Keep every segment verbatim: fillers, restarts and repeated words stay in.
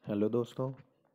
Hello ਦੋਸਤੋ,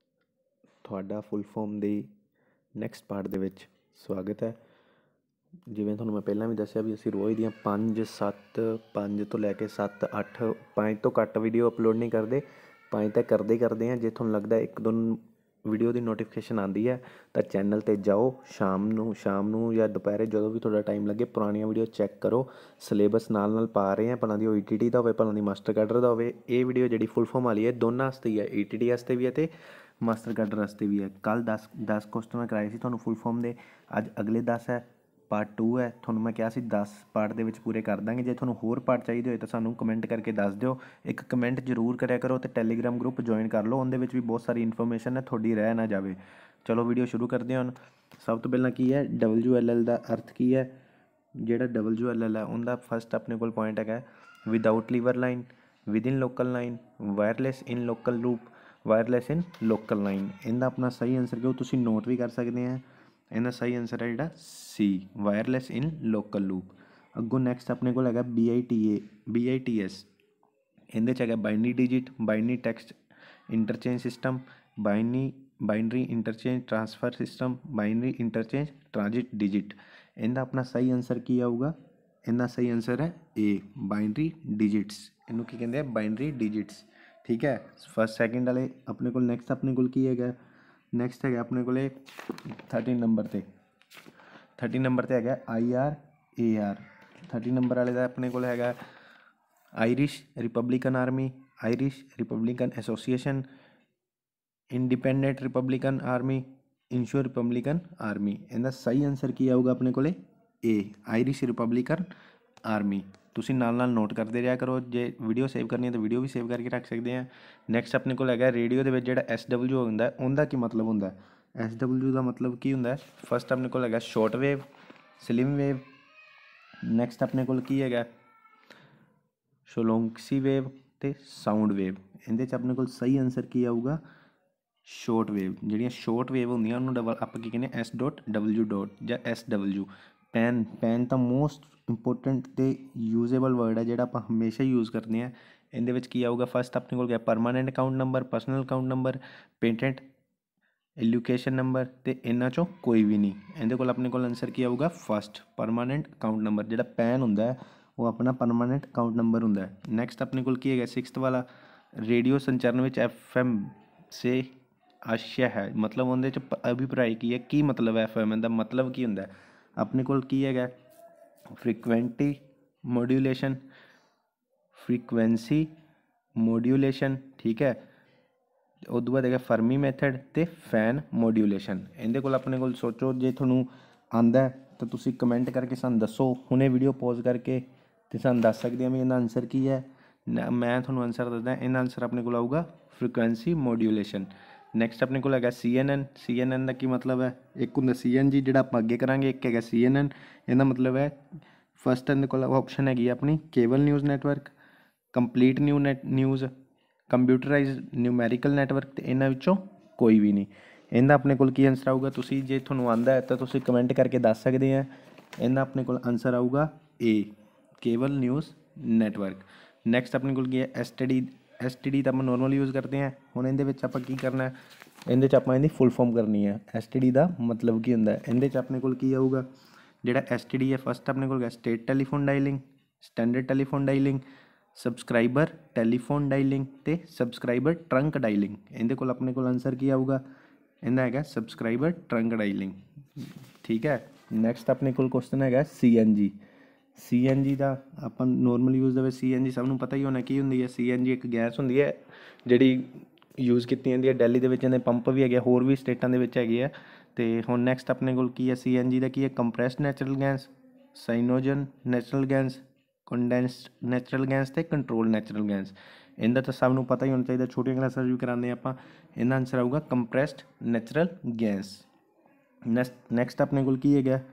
ਤੁਹਾਡਾ full form ਦੀ ਨੈਕਸਟ ਪਾਰਟ ਦੇ ਵਿੱਚ ਸਵਾਗਤ ਹੈ। ਜਿਵੇਂ ਤੁਹਾਨੂੰ ਮੈਂ ਪਹਿਲਾਂ ਵੀ ਦੱਸਿਆ ਵੀ ਅਸੀਂ ਰੋਜ਼ ਦੀਆਂ ਪੰਜ ਸੱਤ ਪੰਜ ਤੋਂ ਲੈ ਕੇ ਸੱਤ ਅੱਠ ਪੰਜ ਤੋਂ ਘੱਟ ਵੀਡੀਓ ਅਪਲੋਡ ਨਹੀਂ ਕਰਦੇ। ਪੰਜ ਤਾਂ ਕਰਦੇ ਹੀ ਕਰਦੇ ਹਾਂ। ਜੇ ਤੁਹਾਨੂੰ ਲੱਗਦਾ ਇੱਕ ਦੋ ਵੀਡੀਓ ਦੀ ਨੋਟੀਫਿਕੇਸ਼ਨ ਆਉਂਦੀ ਹੈ ਤਾਂ ਚੈਨਲ 'ਤੇ ਜਾਓ, ਸ਼ਾਮ ਨੂੰ ਸ਼ਾਮ ਨੂੰ ਜਾਂ ਦੁਪਹਿਰੇ ਜਦੋਂ ਵੀ ਤੁਹਾਡਾ ਟਾਈਮ ਲੱਗੇ ਪੁਰਾਣੀਆਂ ਵੀਡੀਓ ਚੈੱਕ ਕਰੋ। ਸਿਲੇਬਸ ਨਾਲ ਨਾਲ ਪਾ ਰਹੇ ਹਾਂ, ਭਲਾਂ ਦੀ ਉਹ ਈ ਟੀ ਟੀ ਦਾ ਹੋਵੇ, ਭਲਾਂ ਦੀ ਮਾਸਟਰ ਕੈਡਰ ਦਾ ਹੋਵੇ। ਇਹ ਵੀਡੀਓ ਜਿਹੜੀ ਫੁੱਲ ਫੋਰਮ ਵਾਲੀ ਹੈ ਦੋਨਾਂ ਵਾਸਤੇ ਹੀ ਹੈ, ਈ ਟੀ ਟੀ ਵਾਸਤੇ ਵੀ ਹੈ ਅਤੇ ਮਾਸਟਰ ਕੈਡਰ ਵਾਸਤੇ ਵੀ ਹੈ। ਕੱਲ੍ਹ ਦਸ ਦਸ ਕੁਐਸਚਨ ਮੈਂ ਕਰਾਏ ਸੀ ਤੁਹਾਨੂੰ ਫੁੱਲ ਫੋਰਮ ਦੇ, ਅੱਜ ਅਗਲੇ ਦਸ ਹੈ। ਪਾਰਟ ਟੂ ਹੈ। ਤੁਹਾਨੂੰ ਮੈਂ ਕਿਹਾ ਸੀ ਦਸ ਪਾਰਟ ਦੇ ਵਿੱਚ ਪੂਰੇ ਕਰ ਦਾਂਗੇ। ਜੇ ਤੁਹਾਨੂੰ ਹੋਰ ਪਾਰਟ ਚਾਹੀਦੇ ਹੋਏ ਤਾਂ ਸਾਨੂੰ ਕਮੈਂਟ ਕਰਕੇ ਦੱਸ ਦਿਓ। ਇੱਕ ਕਮੈਂਟ ਜ਼ਰੂਰ ਕਰਿਆ ਕਰੋ ਅਤੇ ਟੈਲੀਗ੍ਰਾਮ ਗਰੁੱਪ ਜੁਆਇਨ ਕਰ ਲਓ, ਉਹਦੇ ਵਿੱਚ ਵੀ ਬਹੁਤ ਸਾਰੀ ਇਨਫੋਰਮੇਸ਼ਨ ਹੈ, ਤੁਹਾਡੀ ਰਹਿ ਨਾ ਜਾਵੇ। ਚਲੋ ਵੀਡੀਓ ਸ਼ੁਰੂ ਕਰਦੇ ਹਾਂ। ਹੁਣ ਸਭ ਤੋਂ ਪਹਿਲਾਂ ਕੀ ਹੈ, ਡਬਲਯੂ ਐਲ ਐਲ ਦਾ ਅਰਥ ਕੀ ਹੈ। ਜਿਹੜਾ ਡਬਲਯੂ ਐਲ ਐਲ ਹੈ ਉਹਦਾ ਫਸਟ ਆਪਣੇ ਕੋਲ ਪੁਆਇੰਟ ਹੈਗਾ without lever line, within local line, wireless in local loop, wireless in local line. ਇਹਦਾ ਆਪਣਾ ਸਹੀ ਆਨਸਰ ਕਿਉਂ ਤੁਸੀਂ ਨੋਟ ਵੀ ਕਰ ਸਕਦੇ ਆ। ਇਹਦਾ ਸਹੀ ਆਨਸਰ ਹੈ ਜਿਹੜਾ ਸੀ, ਵਾਇਰਲੈਸ ਇਨ ਲੋਕਲ ਲੂਪ। ਅੱਗੋਂ ਨੈਕਸਟ ਆਪਣੇ ਕੋਲ ਹੈਗਾ B I T A B I T S. ਇਹਦੇ 'ਚ ਹੈਗਾ binary digit, binary text interchange system, binary binary interchange transfer system, binary interchange transit digit. ਇਹਦਾ ਆਪਣਾ ਸਹੀ ਆਨਸਰ ਕੀ ਆਊਗਾ। ਇਹਦਾ ਸਹੀ ਆਨਸਰ ਹੈ ਏ, ਬਾਈਨਰੀ ਡਿਜਿਟਸ। ਇਹਨੂੰ ਕੀ ਕਹਿੰਦੇ ਆ, ਬਾਈਨਰੀ ਡਿਜਿਟਸ। ਠੀਕ ਹੈ। ਫਸਟ ਸੈਕਿੰਡ ਵਾਲੇ ਆਪਣੇ ਕੋਲ ਨੈਕਸਟ ਆਪਣੇ ਕੋਲ ਕੀ ਹੈਗਾ, ਨੈਕਸਟ ਹੈਗਾ ਆਪਣੇ ਕੋਲ ਥਰਟੀ ਨੰਬਰ 'ਤੇ ਥਰਟੀ ਨੰਬਰ 'ਤੇ ਹੈਗਾ I R A R. Thirty number ਵਾਲੇ ਦਾ ਆਪਣੇ ਕੋਲ ਹੈਗਾ Irish Republican Army, Irish Republican Association, Independent Republican Army, insure Republican Army. ਇਹਦਾ ਸਹੀ ਆਨਸਰ ਕੀ ਆਊਗਾ ਆਪਣੇ ਕੋਲ ਏ, ਆਇਰਿਸ਼ ਰਿਪਬਲਿਕਨ ਆਰਮੀ। ਤੁਸੀਂ ਨਾਲ ਨਾਲ ਨੋਟ ਕਰਦੇ ਰਿਹਾ ਕਰੋ। ਜੇ ਵੀਡੀਓ ਸੇਵ ਕਰਨੀ ਹੈ ਤਾਂ ਵੀਡੀਓ ਵੀ ਸੇਵ ਕਰਕੇ ਰੱਖ ਸਕਦੇ ਹਾਂ। ਨੈਕਸਟ ਆਪਣੇ ਕੋਲ ਹੈਗਾ ਰੇਡੀਓ ਦੇ ਵਿੱਚ ਜਿਹੜਾ ਐਸ ਡਬਲਯੂ ਹੁੰਦਾ ਉਹਦਾ ਕੀ ਮਤਲਬ ਹੁੰਦਾ। ਐਸ ਡਬਲਯੂ ਦਾ ਮਤਲਬ ਕੀ ਹੁੰਦਾ। ਫਸਟ ਆਪਣੇ ਕੋਲ ਹੈਗਾ short wave, slim wave. Next ਆਪਣੇ ਕੋਲ ਕੀ ਹੈਗਾ ਸ਼ੋਲੋਂਗਸੀ ਵੇਵ ਅਤੇ ਸਾਊਂਡ ਵੇਵ। ਇਹਦੇ 'ਚ ਆਪਣੇ ਕੋਲ ਸਹੀ ਆਨਸਰ ਕੀ ਆਊਗਾ, ਸ਼ੋਰਟ ਵੇਵ। ਜਿਹੜੀਆਂ ਸ਼ੋਰਟ ਵੇਵ ਹੁੰਦੀਆਂ ਉਹਨੂੰ ਡਬਲ ਆਪਾਂ ਕੀ ਕਹਿੰਦੇ ਐਸ ਡੋਟ ਡਬਲਯੂ ਡੋਟ ਜਾਂ ਐਸ ਡਬਲਯੂ। ਪੈਨ ਪੈਨ ਤਾਂ ਮੋਸਟ ਇੰਪੋਰਟੈਂਟ ਅਤੇ ਯੂਜੇਬਲ ਵਰਡ ਹੈ ਜਿਹੜਾ ਆਪਾਂ ਹਮੇਸ਼ਾ ਯੂਜ਼ ਕਰਦੇ ਹਾਂ। ਇਹਦੇ ਵਿੱਚ ਕੀ ਆਊਗਾ, ਫਸਟ ਆਪਣੇ ਕੋਲ ਗਿਆ permanent account number, personal account number, patent allocation number ਅਤੇ ਇਹਨਾਂ 'ਚੋਂ ਕੋਈ ਵੀ ਨਹੀਂ। ਇਹਦੇ ਕੋਲ ਆਪਣੇ ਕੋਲ ਆਨਸਰ ਕੀ ਆਊਗਾ, ਫਸਟ ਪਰਮਾਨੈਂਟ ਅਕਾਊਂਟ ਨੰਬਰ। ਜਿਹੜਾ ਪੈਨ ਹੁੰਦਾ ਉਹ ਆਪਣਾ ਪਰਮਾਨੈਂਟ ਅਕਾਊਂਟ ਨੰਬਰ ਹੁੰਦਾ। ਨੈਕਸਟ ਆਪਣੇ ਕੋਲ ਕੀ ਹੈਗਾ ਸਿਕਸਥ ਵਾਲਾ, ਰੇਡੀਓ ਸੰਚਾਰਨ ਵਿੱਚ ਐਫ ਐਮ ਸੇ ਆਸ਼ਯ ਹੈ, ਮਤਲਬ ਉਹਦੇ 'ਚ ਅਭਿਪਰਾਇ ਕੀ ਹੈ, ਕੀ ਮਤਲਬ ਹੈ ਐਫ ਐਮ ਦਾ ਮਤਲਬ ਕੀ ਹੁੰਦਾ। ਆਪਣੇ ਕੋਲ ਕੀ ਹੈਗਾ ਫ੍ਰੀਕੁਐਂਟੀ ਮੋਡੂਲੇਸ਼ਨ, ਫ੍ਰੀਕੁਐਂਸੀ ਮੋਡੂਲੇਸ਼ਨ। ਠੀਕ ਹੈ। ਉਸ ਤੋਂ ਬਾਅਦ ਹੈਗਾ ਫਰਮੀ ਮੈਥਡ ਅਤੇ ਫੈਨ ਮੋਡੂਲੇਸ਼ਨ। ਇਹਦੇ ਕੋਲ ਆਪਣੇ ਕੋਲ ਸੋਚੋ, ਜੇ ਤੁਹਾਨੂੰ ਆਉਂਦਾ ਤਾਂ ਤੁਸੀਂ ਕਮੈਂਟ ਕਰਕੇ ਸਾਨੂੰ ਦੱਸੋ। ਹੁਣੇ ਵੀਡੀਓ ਪੌਜ਼ ਕਰਕੇ ਅਤੇ ਸਾਨੂੰ ਦੱਸ ਸਕਦੇ ਹਾਂ ਵੀ ਇਹਦਾ ਆਨਸਰ ਕੀ ਹੈ। ਮੈਂ ਤੁਹਾਨੂੰ ਆਨਸਰ ਦੱਸਦਾ, ਇਹਦਾ ਆਨਸਰ ਆਪਣੇ ਕੋਲ ਆਊਗਾ ਫ੍ਰੀਕੁਐਂਸੀ ਮੋਡੂਲੇਸ਼ਨ। ਨੈਕਸਟ ਆਪਣੇ ਕੋਲ ਹੈਗਾ ਸੀ ਐਨ ਐਨ। ਸੀ ਐਨ ਐਨ ਦਾ ਕੀ ਮਤਲਬ ਹੈ, ਇੱਕ ਹੁੰਦਾ ਸੀ ਐਨ ਜੀ ਜਿਹੜਾ ਆਪਾਂ ਅੱਗੇ ਕਰਾਂਗੇ, ਇੱਕ ਹੈਗਾ ਸੀ ਐਨ ਐਨ। ਇਹਦਾ ਮਤਲਬ ਹੈ ਫਸਟ ਇਹਦੇ ਕੋਲ ਆਪਸ਼ਨ ਹੈਗੀ ਆਪਣੀ cable news network, complete new net news, computerise numerical network ਅਤੇ ਇਹਨਾਂ ਵਿੱਚੋਂ ਕੋਈ ਵੀ ਨਹੀਂ। ਇਹਦਾ ਆਪਣੇ ਕੋਲ ਕੀ ਆਨਸਰ ਆਊਗਾ, ਤੁਸੀਂ ਜੇ ਤੁਹਾਨੂੰ ਆਉਂਦਾ ਹੈ ਤਾਂ ਤੁਸੀਂ ਕਮੈਂਟ ਕਰਕੇ ਦੱਸ ਸਕਦੇ ਆ। ਇਹਦਾ ਆਪਣੇ ਕੋਲ ਆਨਸਰ ਆਊਗਾ A, cable news network. Next ਆਪਣੇ ਕੋਲ ਕੀ ਹੈ S T D. S T D ਤਾਂ ਆਪਾਂ ਨੋਰਮਲ ਯੂਜ਼ ਕਰਦੇ ਹਾਂ। ਹੁਣ ਇਹਦੇ ਵਿੱਚ ਆਪਾਂ ਕੀ ਕਰਨਾ, ਇਹਦੇ 'ਚ ਆਪਾਂ ਇਹਦੀ ਫੁੱਲ ਫੋਰਮ ਕਰਨੀ ਹੈ। ਐਸ ਟੀ ਡੀ ਦਾ ਮਤਲਬ ਕੀ ਹੁੰਦਾ। ਇਹਦੇ 'ਚ ਆਪਣੇ ਕੋਲ ਕੀ ਆਊਗਾ, ਜਿਹੜਾ ਐਸ ਟੀ ਡੀ ਹੈ ਫਸਟ ਆਪਣੇ ਕੋਲ state telephone dialling, standard telephone dialling, subscriber telephone dialling ਅਤੇ ਸਬਸਕ੍ਰਾਈਬਰ ਟਰੰਕ ਡਾਇਲਿੰਗ। ਇਹਦੇ ਕੋਲ ਆਪਣੇ ਕੋਲ ਆਨਸਰ ਕੀ ਆਊਗਾ, ਇਹਦਾ ਹੈਗਾ ਸਬਸਕ੍ਰਾਈਬਰ ਟਰੰਕ ਡਾਇਲਿੰਗ। ਠੀਕ ਹੈ। ਨੈਕਸਟ ਆਪਣੇ ਕੋਲ ਕੁਐਸਚਨ ਹੈਗਾ ਸੀ ਐਨ ਜੀ। ਸੀ ਐਨ ਜੀ ਦਾ ਆਪਾਂ ਨੋਰਮਲ ਯੂਜ਼ ਦੇ ਵਿੱਚ ਸੀ ਐਨ ਜੀ ਸਭ ਨੂੰ ਪਤਾ ਹੀ ਹੋਣਾ ਕੀ ਹੁੰਦੀ ਹੈ। ਸੀ ਐਨ ਜੀ ਇੱਕ ਗੈਸ ਹੁੰਦੀ ਹੈ ਜਿਹੜੀ ਯੂਜ਼ ਕੀਤੀ ਜਾਂਦੀ ਹੈ। ਦਿੱਲੀ ਦੇ ਵਿੱਚ ਇਹਦੇ ਪੰਪ ਵੀ ਹੈਗੇ, ਹੋਰ ਵੀ ਸਟੇਟਾਂ ਦੇ ਵਿੱਚ ਹੈਗੇ ਆ। ਅਤੇ ਹੁਣ ਨੈਕਸਟ ਆਪਣੇ ਕੋਲ ਕੀ ਹੈ ਸੀ ਐਨ ਜੀ ਦਾ ਕੀ ਹੈ, compressed natural gas, cyanogen natural gas, condensed natural gas ਅਤੇ ਕੰਟਰੋਲ ਨੈਚੁਰਲ ਗੈਸ। ਇਹਦਾ ਤਾਂ ਸਭ ਨੂੰ ਪਤਾ ਹੀ ਹੋਣਾ ਚਾਹੀਦਾ, ਛੋਟੀਆਂ ਕਲਾਸਾਂ ਵੀ ਕਰਾਉਂਦੇ ਆਪਾਂ। ਇਹਦਾ ਆਨਸਰ ਆਊਗਾ compressed natural gas. Next next ਆਪਣੇ ਕੋਲ ਕੀ ਹੈਗਾ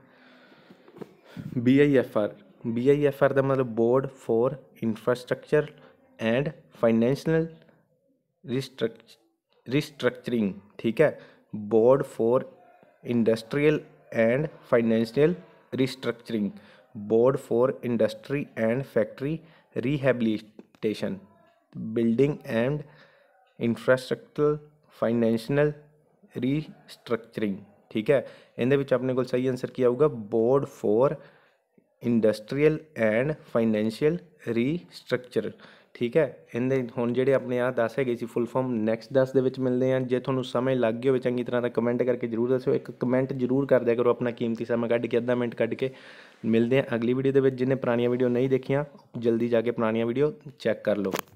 B I F R. B I F R ਦਾ ਮਤਲਬ board for infrastructure and financial restruct restructuring. ਠੀਕ ਹੈ। Board for industrial and financial restructuring, board for industry and factory rehabilitation, building and infrastructural financial restructuring. ठीक है, इहदे विच अपने कोल सही आंसर की आऊगा board for industrial and financial restructure. ठीक है, इहदे हुण जिहड़े अपने आ दस हैगे सी फुल फॉर्म नैक्सट दस दे विच मिलदे हैं। जे तुहानूं समझ लग गई होवे चंगी तरह तां कमेंट करके जरूर दस्सिओ। एक कमेंट जरूर कर दिया करो अपना कीमती समा कढ के, अद्धा मिनट कढ के। मिलते हैं अगली वीडियो दे विच। जिन्हें पुरानियां वीडियो नहीं देखियां जल्दी जाके पुरानियां वीडियो चैक कर लो।